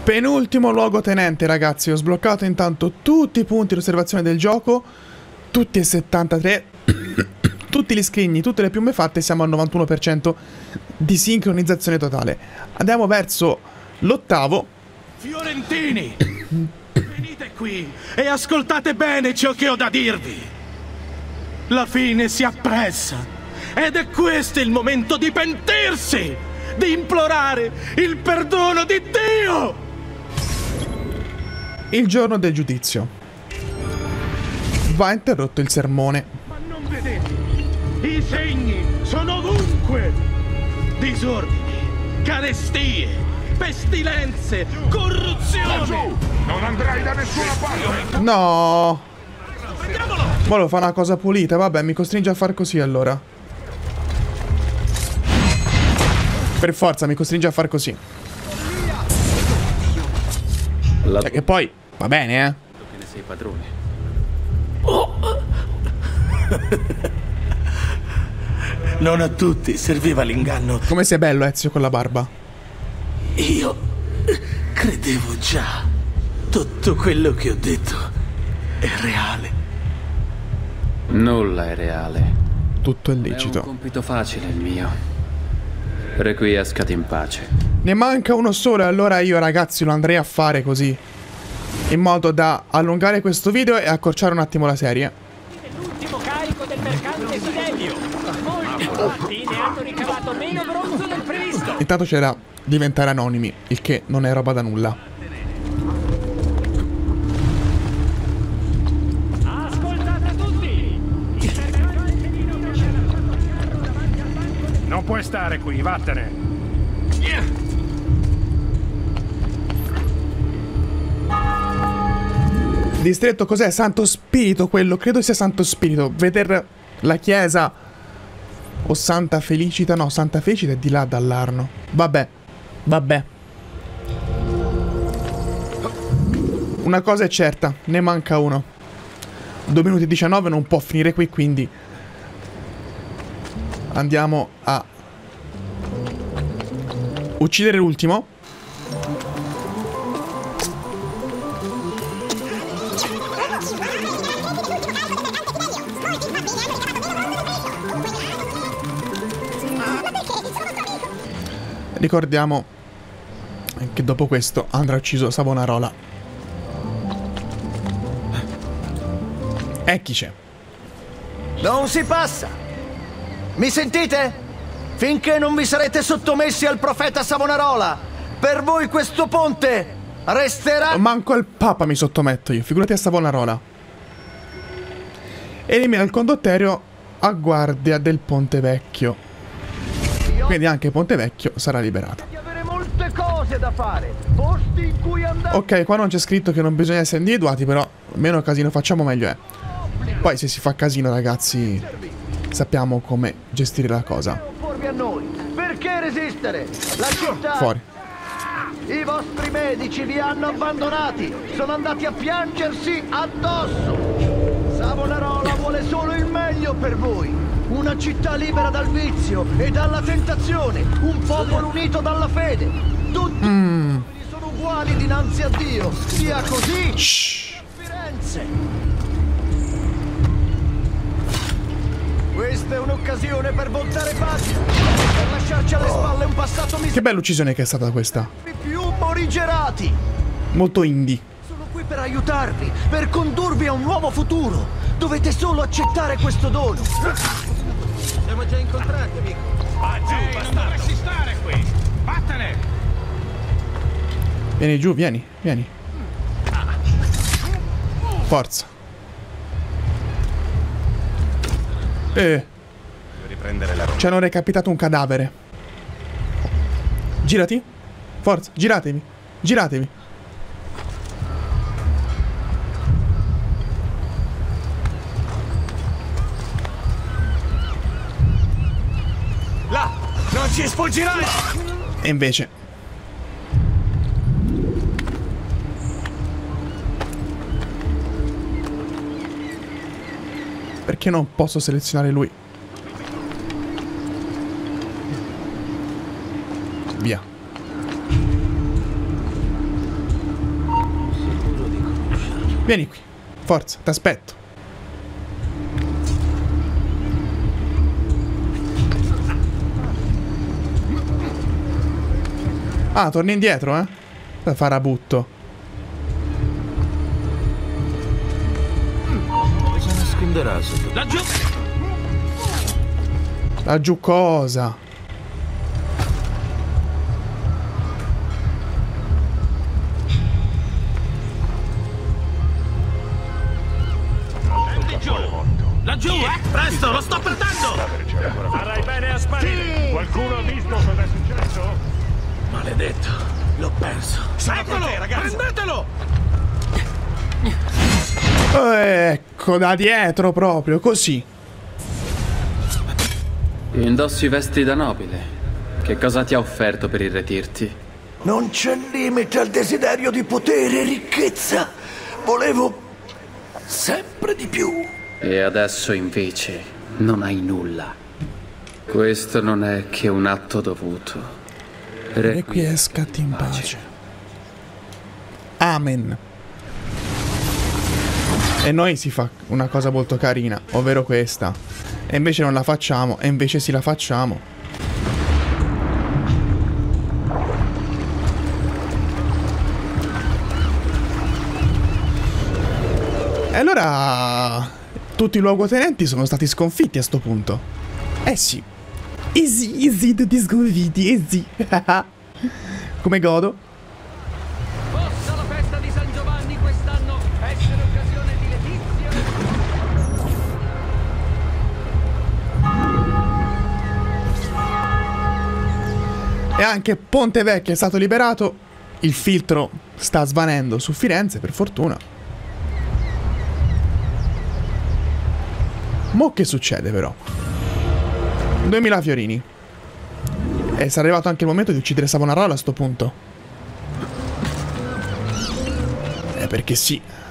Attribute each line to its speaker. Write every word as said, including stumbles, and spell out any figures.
Speaker 1: Penultimo luogotenente, ragazzi. Ho sbloccato intanto tutti i punti di osservazione del gioco. Tutti e settantatré. Tutti gli scrigni, tutte le piume fatte. Siamo al novantuno per cento di sincronizzazione totale. Andiamo verso l'ottavo.
Speaker 2: Fiorentini, venite qui e ascoltate bene ciò che ho da dirvi. La fine si appressa ed è questo il momento di pentirsi, di implorare il perdono di Dio.
Speaker 1: Il giorno del giudizio. Va interrotto il sermone.
Speaker 2: Ma non vedete? I segni sono ovunque. Disordini, carestie, pestilenze, corruzione.
Speaker 3: Non andrai da nessuna parte.
Speaker 1: No. Volevo fare una cosa pulita. Vabbè, mi costringe a far così allora. Per forza mi costringe a far così.
Speaker 4: La...
Speaker 1: Cioè che poi va bene, eh.
Speaker 4: Che ne sei padrone.
Speaker 2: Oh. Non a tutti serviva l'inganno.
Speaker 1: Come sei bello, Ezio, con la barba.
Speaker 2: Io credevo già. Tutto quello che ho detto è reale.
Speaker 4: Nulla è reale.
Speaker 1: Tutto è
Speaker 4: È un
Speaker 1: lecito.
Speaker 4: compito facile il mio. Requiescat in pace.
Speaker 1: Ne manca uno solo e allora io, ragazzi, lo andrei a fare così, in modo da allungare questo video e accorciare un attimo la serie.
Speaker 5: L'ultimo carico del mercante Fidelio. Molti infatti ne hanno ricavato meno bronzo del previsto.
Speaker 1: Intanto c'era diventare anonimi, il che non è roba da nulla.
Speaker 5: Ascoltate tutti.
Speaker 3: Non puoi stare qui, vattene.
Speaker 1: Distretto cos'è? Santo Spirito quello, credo sia Santo Spirito. Veder la chiesa o Santa Felicita, no, Santa Felicita è di là dall'Arno. Vabbè, vabbè. Una cosa è certa, ne manca uno. due minuti e diciannove non può finire qui, quindi andiamo a uccidere l'ultimo. Ricordiamo che dopo questo andrà ucciso Savonarola. Eccoci.
Speaker 6: Non si passa! Mi sentite? Finché non vi sarete sottomessi al profeta Savonarola, per voi questo ponte resterà...
Speaker 1: Manco al Papa mi sottometto io, figurati a Savonarola. Elimina il condotterio a guardia del Ponte Vecchio. Quindi anche Ponte Vecchio sarà liberato.
Speaker 6: Avere molte cose da fare, posti in cui andare...
Speaker 1: Ok, qua non c'è scritto che non bisogna essere individuati, però meno casino facciamo meglio è. Poi se si fa casino, ragazzi, sappiamo come gestire la cosa.
Speaker 6: Opporvi a noi. Perché resistere? La città...
Speaker 1: Fuori.
Speaker 6: I vostri medici vi hanno abbandonati, sono andati a piangersi addosso. Savonarola vuole solo il meglio per voi. Una città libera dal vizio e dalla tentazione, un popolo unito dalla fede. Tutti mm. sono uguali dinanzi a Dio, sia così.
Speaker 1: Shh.
Speaker 6: Firenze. Questa è un'occasione per voltare pagina, per lasciarci alle spalle un passato miserabile.
Speaker 1: Che bella uccisione che è stata questa.
Speaker 6: Più morigerati.
Speaker 1: Molto indie.
Speaker 6: Sono qui per aiutarvi, per condurvi a un nuovo futuro. Dovete solo accettare questo dono. Siamo già incontrati, amico.
Speaker 3: Ah, giù, Ehi, non dovresti stare qui. Vattene.
Speaker 1: Vieni giù, vieni, vieni. Forza. Eh. Ci hanno recapitato un cadavere. Girati. Forza, giratevi. Giratevi.
Speaker 2: Là! Non ci sfuggirai!
Speaker 1: E invece perché non posso selezionare lui? Via. Vieni qui. Forza, t'aspetto. Ah, torni indietro, eh? Da farabutto.
Speaker 6: Cosa nasconderà sotto?
Speaker 2: Laggiù!
Speaker 1: Laggiù cosa?
Speaker 2: Scendi giù! Laggiù, eh! Presto, lo sto perdendo!
Speaker 3: Farai bene a sparire. Qualcuno ha visto cosa è successo?
Speaker 2: Maledetto, l'ho perso. Eccolo, prendetelo!
Speaker 1: Ecco, da dietro proprio, così.
Speaker 4: Indossi vesti da nobile. Che cosa ti ha offerto per irretirti?
Speaker 6: Non c'è limite al desiderio di potere e ricchezza. Volevo sempre di più.
Speaker 4: E adesso invece non hai nulla. Questo non è che un atto dovuto.
Speaker 1: Requiescat in pace. Amen. E noi si fa una cosa molto carina, ovvero questa. E invece non la facciamo, e invece sì la facciamo. E allora tutti i luogotenenti sono stati sconfitti a sto punto. Eh sì. Easy, easy, tutti sconfitti, easy. Come godo.
Speaker 5: Possa la festa di San Giovanni quest'anno essere occasione di letizia.
Speaker 1: E anche Ponte Vecchio è stato liberato. Il filtro sta svanendo su Firenze, per fortuna. Mo' che succede però? duemila fiorini. E sarà arrivato anche il momento di uccidere Savonarola a sto punto. Eh, perché sì.